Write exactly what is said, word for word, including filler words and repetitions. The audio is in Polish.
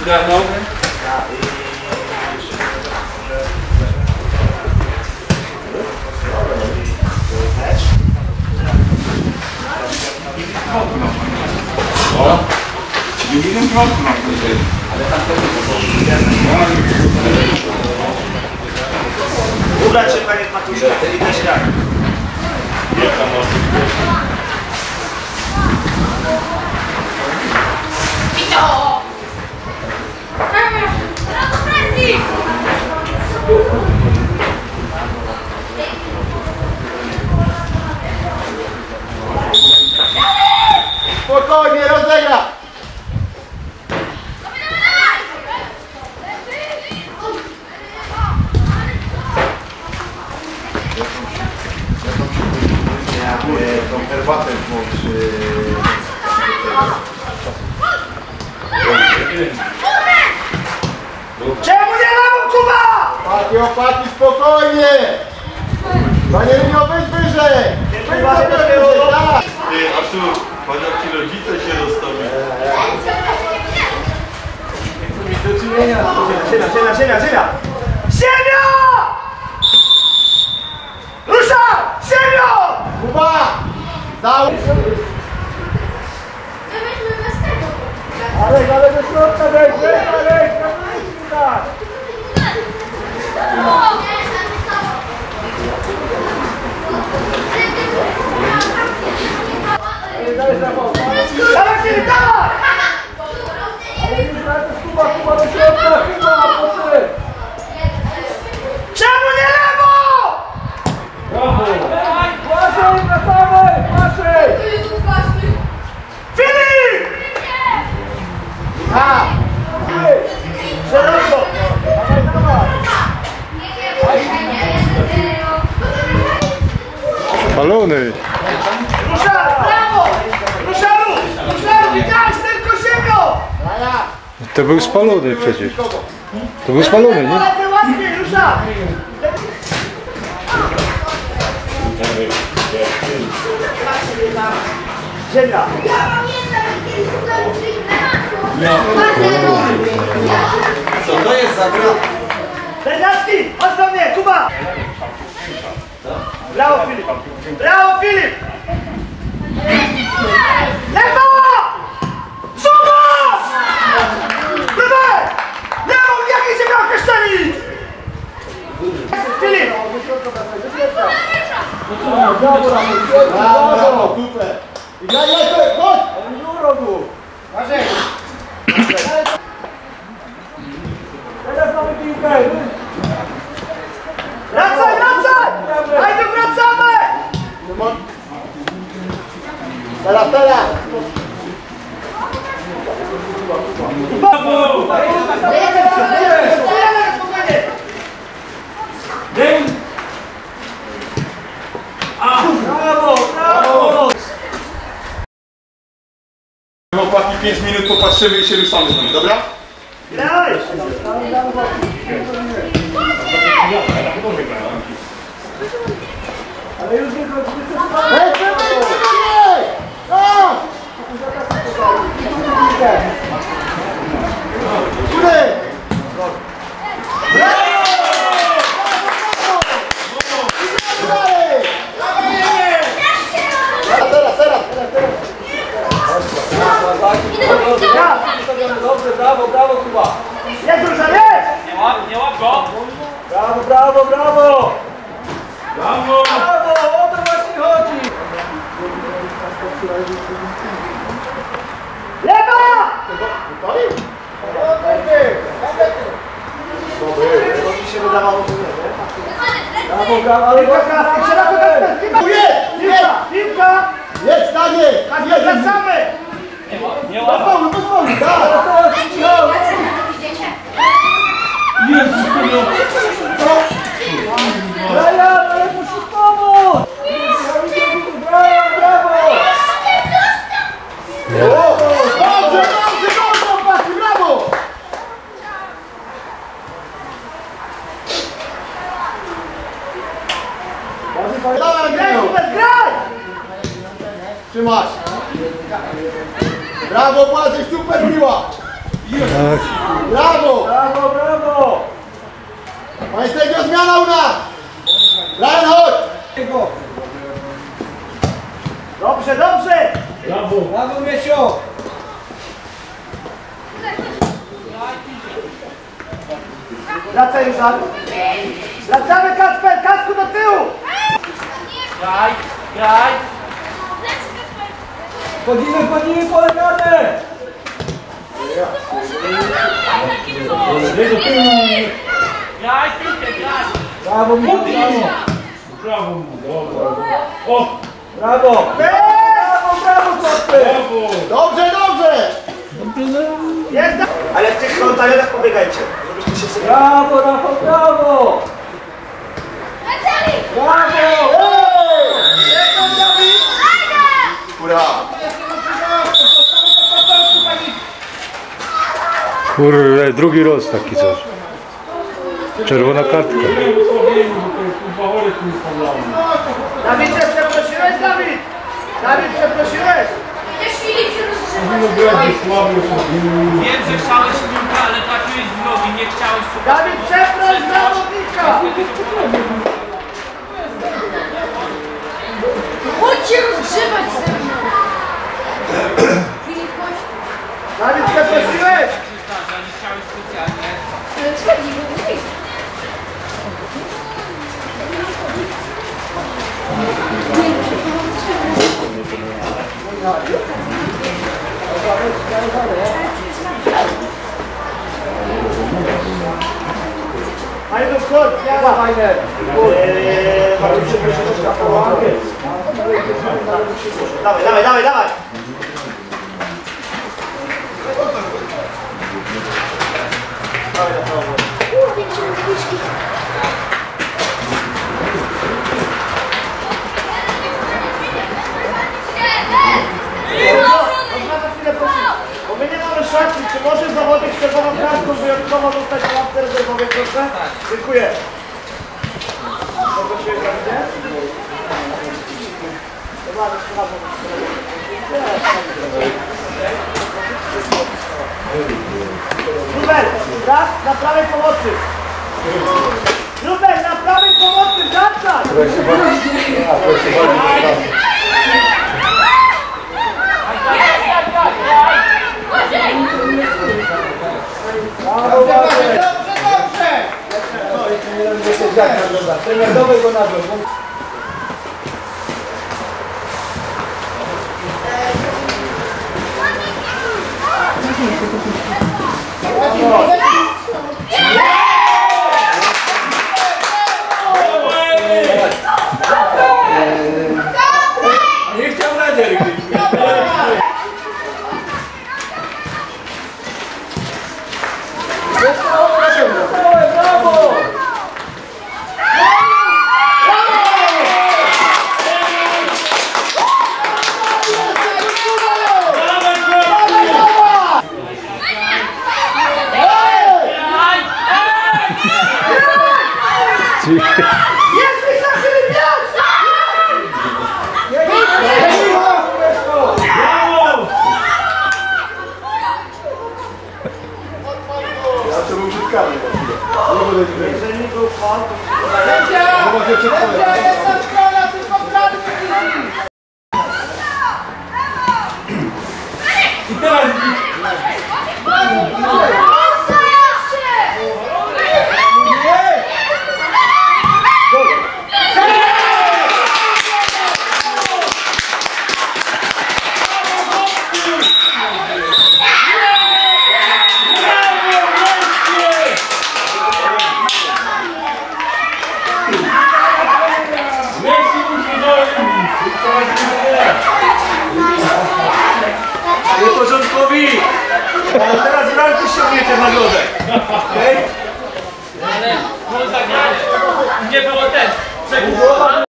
zgarnął. O! Jeden kroku na tutaj. Ale tam też nie ubrać się, panie Matuszka, i też jak. Jaka może być? Vito! Brawo, Freddy! Spokojnie, rozegra! Tą herbatę włącz. Czemu nie mam Kuba? Paki, opaki, spokojnie! Panie Rynio, wyjdź wyżej! Wyjdź sobie wyżej, tak! Ty, Artur, chociaż ci rodzice się rozstawili. Ziemia, ziemia, ziemia, ziemia! Ziemia! Rusza! Ziemia! Kuba! Załóż! Ale, ale do środka wejdź, wejdź, wejdź, Dawaj, Filip, dawaj! ale już wracasz, Kuba, Kuba do środka, Kuba, proszę! Czemu nie lewo? Błaszej, wracamy, Błaszej! Filip! Ha! Szeroko! Dawaj, dawaj! Balony! Rusza! Brawo! Rusza! Rusza! Widziałeś tylko ziemią! To był spalony przecież. To był spalony, nie? Ale łatwiej, rusza! Ziemia! Co to jest za gra? Bernacki! Chodź do mnie! Kuba! Brawo, Filip! Brawo, Filip! Lewo! Zobacz! Dawaj! Lewo! Jakie się miał kasztanić? Filip! Brawo, brawo, super! I graj, graj, chodź! Ale nie urogu! Marzej! Teraz mamy piłkę! Wracaj, wracaj! Hajdu, wracamy! Teraz, teraz! Brawo, brawo! Chłopaki, pięć minut popatrzymy i się ruszamy z nami, dobra? Graj! Ale już nie chodzi, nie chodzi! Hej, wyjdź, wyjdź! No! Góry! Teraz, teraz, teraz, teraz! Dobrze, brawo, brawo, Kuba! Jest rusza, jest! Nie łap, nie łap go! Brawo, brawo, brawo! Brawo! Brawo, o to właśnie chodzi! Lewa! To mi się wydawało, że nie, nie? Brawo, brawo, ale Piłka, Kasper, szeroko, Kasper, piłka! Jest, Piłka, piłka! Jest, stanie! Kasper, wracamy! Nie łap! Pozwól, pozwól, tak! Jezus, Brian, ale musisz pomóc! Brian, brawo! Dobrze, dobrze, dobrze, chłopaki, brawo! Dawaj, Graj, Andrzeju! Hubert, graj! Trzymasz! Brawo, Błażej, super piła! Brawo! Brawo, brawo! Majstego zmiana u nas! Ryan, chodź! Dobrze, dobrze! Brawo. Brawo, Miesio! Wracaj już, Adu. Wracamy, Kacper! Kasku do tyłu! Graj, graj. Wchodzimy, wchodzimy, pole karne! Graj, piłkę, graj. Brawo, Miesio, brawo! Brawo mu, dobra. O, Brawo! Brawo, brawo, Kacper! brawo. Dobrze, dobrze! Jest! Ale w tych frontalionach pobiegajcie, żebyście się sobie... Brawo, Rafał, brawo! Brawo! Hurra! Kurde, drugi roz taki coś. Czerwona kartka. Dawidzie, przeprosiłeś, Dawid? Dawid, przeprosiłeś? Idziesz Filip się rozgrzewać. Wiem, że chciałeś piłkę, ale trafiłeś w nogi, nie chciałeś sobie. Dawid, przeproś zawodnika! Chodź się rozgrzewać ze mną. Filip, chodź. Dawid, przeprosiłeś? Że nie chciałeś specjalnie. Ale czekaj, bo nie. Fajny wchód, ja fajny. Bardzo przeprosiłeś, Dawaj, dawaj, dawaj, dawaj! Bo my nie mamy szatni, czy może zawodnik z czerwoną kartką wyjątkowo dostać łapkę rezerwowej, proszę? Dziękuję. Poprosiłeś za mnie? Dobra, przepraszam. Rubel, raz na prawej pomocy. Rubel, na prawej pomocy, wracaj! Brawo, Dobrze, dobrze! Trener, dawaj go na dół. Nie chciał radzić. Brawo! Jesteś na chwilę miasta! Ja to był użytkami. Nie będę ci wiedzieć. Jeżeli był pan, to... Zobaczcie przed twoim. Jestem szkoła, tylko prawie I teraz Nieporządkowi! Ale teraz w ranku ściągniecie nagrodę. Okay? ale było zagranie. Nie było ten. Przegłosowanie.